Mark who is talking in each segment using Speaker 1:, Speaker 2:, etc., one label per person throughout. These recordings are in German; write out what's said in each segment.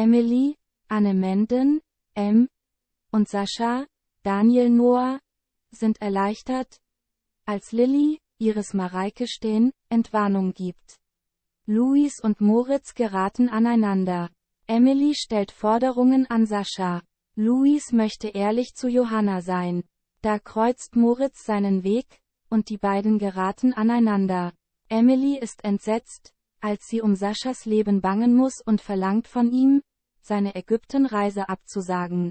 Speaker 1: Emily, Anne Menden, M. und Sascha, Daniel Noah, sind erleichtert, als Lilly, Iris Mareike Steen, Entwarnung gibt. Louis und Moritz geraten aneinander. Emily stellt Forderungen an Sascha. Louis möchte ehrlich zu Johanna sein. Da kreuzt Moritz seinen Weg, und die beiden geraten aneinander. Emily ist entsetzt, als sie um Saschas Leben bangen muss und verlangt von ihm, seine Ägyptenreise abzusagen.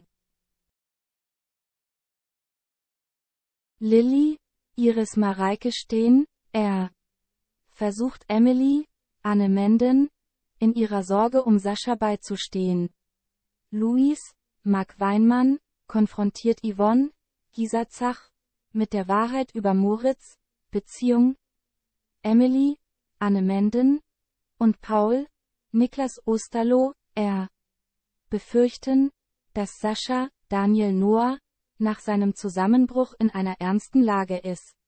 Speaker 1: Lilly, Iris Mareike Steen, versucht Emily, Anne Menden, in ihrer Sorge um Sascha beizustehen. Louis, Marc Weinmann, konfrontiert Yvonne, Gisa Zach, mit der Wahrheit über Moritz' Beziehung. Emily, Anne Menden und Paul, Niklas Osterloh, befürchten, dass Sascha, Daniel Noah, nach seinem Zusammenbruch in einer ernsten Lage ist.